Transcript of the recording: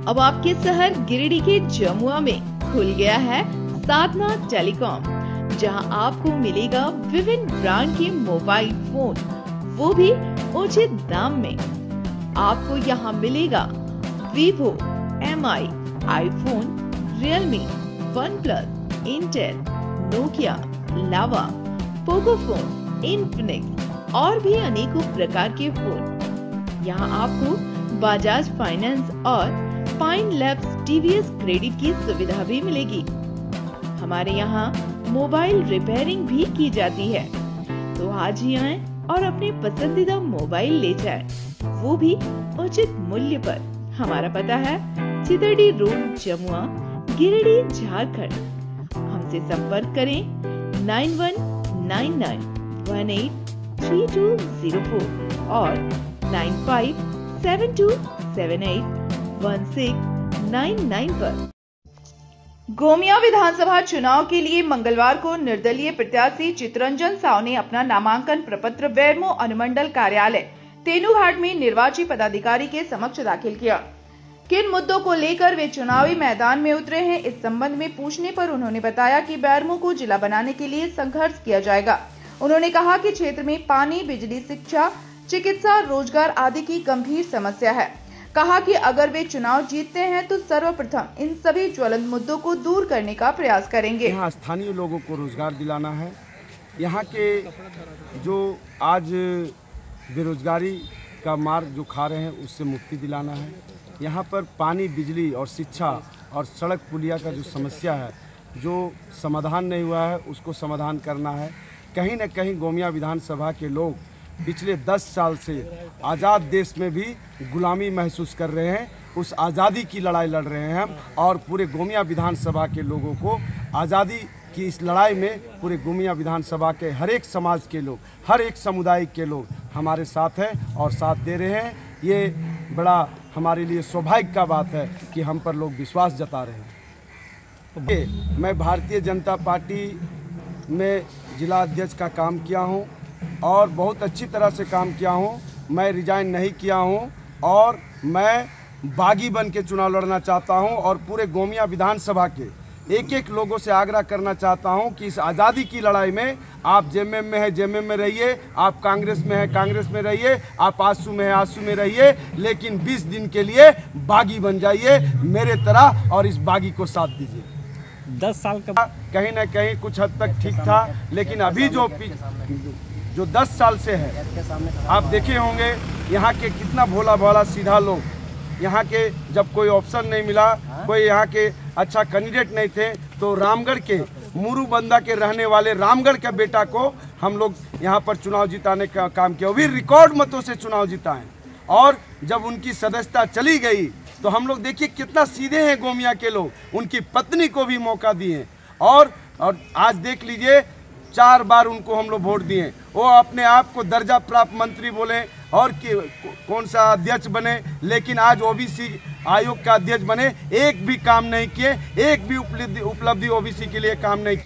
अब आपके शहर गिरिडीह के जमुआ में खुल गया है साधना टेलीकॉम, जहां आपको मिलेगा विभिन्न ब्रांड के मोबाइल फोन, वो भी उचित दाम में। आपको यहां मिलेगा Vivo, Mi, iPhone, Realme, OnePlus, Intel, Nokia, Lava, Pocophone, Infinix और भी अनेकों प्रकार के फोन। यहाँ आपको बजाज फाइनेंस और फाइन लैब्स टीवीएस क्रेडिट की सुविधा भी मिलेगी। हमारे यहाँ मोबाइल रिपेयरिंग भी की जाती है, तो आज ही आएं और अपने पसंदीदा मोबाइल ले जाएं, वो भी उचित मूल्य पर। हमारा पता है चितरडी रोड, जमुआ, गिरिडीह, झारखंड। हमसे संपर्क करें 9199183204 और 9572781699 पर। गोमिया विधानसभा चुनाव के लिए मंगलवार को निर्दलीय प्रत्याशी चितरंजन साव ने अपना नामांकन प्रपत्र बेरमो अनुमंडल कार्यालय तेनूघाट में निर्वाची पदाधिकारी के समक्ष दाखिल किया। किन मुद्दों को लेकर वे चुनावी मैदान में उतरे हैं, इस संबंध में पूछने पर उन्होंने बताया कि बेरमो को जिला बनाने के लिए संघर्ष किया जाएगा। उन्होंने कहा कि क्षेत्र में पानी, बिजली, शिक्षा, चिकित्सा, रोजगार आदि की गंभीर समस्या है। कहा कि अगर वे चुनाव जीतते हैं तो सर्वप्रथम इन सभी ज्वलंत मुद्दों को दूर करने का प्रयास करेंगे। यहाँ स्थानीय लोगों को रोजगार दिलाना है। यहाँ के जो आज बेरोजगारी का मार्ग जो खा रहे हैं उससे मुक्ति दिलाना है। यहाँ पर पानी, बिजली और शिक्षा और सड़क पुलिया का जो समस्या है, जो समाधान नहीं हुआ है, उसको समाधान करना है। कहीं न कहीं गोमिया विधानसभा के लोग पिछले 10 साल से आज़ाद देश में भी गुलामी महसूस कर रहे हैं। उस आज़ादी की लड़ाई लड़ रहे हैं हम, और पूरे गोमिया विधानसभा के लोगों को आज़ादी की इस लड़ाई में पूरे गोमिया विधानसभा के हर एक समाज के लोग, हर एक समुदाय के लोग हमारे साथ हैं और साथ दे रहे हैं। ये बड़ा हमारे लिए सौभाग्य का बात है कि हम पर लोग विश्वास जता रहे हैं। मैं भारतीय जनता पार्टी में जिला अध्यक्ष का काम किया हूं और बहुत अच्छी तरह से काम किया हूं। मैं रिजाइन नहीं किया हूं और मैं बागी बन के चुनाव लड़ना चाहता हूं और पूरे गोमिया विधानसभा के एक एक लोगों से आग्रह करना चाहता हूं कि इस आज़ादी की लड़ाई में आप जेएमएम में है जेएमएम में रहिए, आप कांग्रेस में है कांग्रेस में रहिए, आप आसू में है आसू में रहिए, लेकिन 20 दिन के लिए बागी बन जाइए मेरे तरह और इस बागी को साथ दीजिए। 10 साल का कहीं ना कहीं कुछ हद तक ठीक था, लेकिन अभी जो 10 साल से है, आप देखे होंगे यहाँ के कितना भोला भाला सीधा लोग, यहाँ के जब कोई ऑप्शन नहीं मिला, कोई यहाँ के अच्छा कैंडिडेट नहीं थे, तो रामगढ़ के मुरुबंदा के रहने वाले रामगढ़ के बेटा को हम लोग यहाँ पर चुनाव जिताने का काम किया, वो भी रिकॉर्ड मतों से चुनाव जिता है। और जब उनकी सदस्यता चली गई तो हम लोग देखिए कितना सीधे हैं गोमिया के लोग, उनकी पत्नी को भी मौका दिए और आज देख लीजिए 4 बार उनको हम लोग वोट दिए। वो अपने आप को दर्जा प्राप्त मंत्री बोले और कौन सा अध्यक्ष बने, लेकिन आज ओबीसी आयोग का अध्यक्ष बने, एक भी काम नहीं किए, एक भी उपलब्धि ओबीसी के लिए काम नहीं किए।